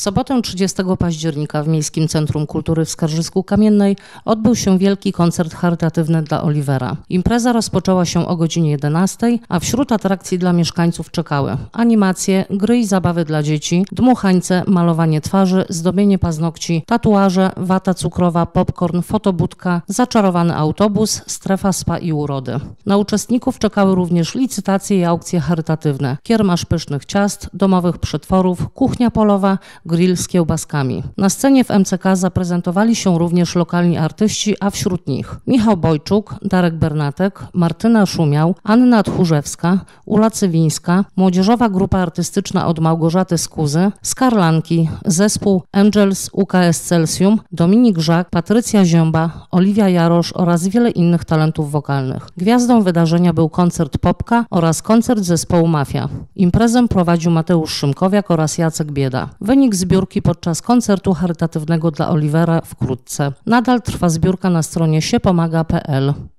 sobotę 30 października w Miejskim Centrum Kultury w Skarżysku-Kamiennej odbył się wielki koncert charytatywny dla Oliwera. Impreza rozpoczęła się o godzinie 11, a wśród atrakcji dla mieszkańców czekały animacje, gry i zabawy dla dzieci, dmuchańce, malowanie twarzy, zdobienie paznokci, tatuaże, wata cukrowa, popcorn, fotobudka, zaczarowany autobus, strefa spa i urody. Na uczestników czekały również licytacje i aukcje charytatywne, kiermasz pysznych ciast, domowych przetworów, kuchnia polowa, grill z kiełbaskami. Na scenie w MCK zaprezentowali się również lokalni artyści, a wśród nich Michał Bojczuk, Darek Bernatek, Martyna Szumiał, Anna Tchórzewska, Ula Cywińska, młodzieżowa grupa artystyczna od Małgorzaty Skuzy, Skarlanki, zespół Angels UKS Celsium, Dominik Żak, Patrycja Zięba, Oliwia Jarosz oraz wiele innych talentów wokalnych. Gwiazdą wydarzenia był koncert Popka oraz koncert zespołu Mafia. Imprezę prowadził Mateusz Szymkowiak oraz Jacek Bieda. Wynik zbiórki podczas koncertu charytatywnego dla Oliwera wkrótce. Nadal trwa zbiórka na stronie siepomaga.pl.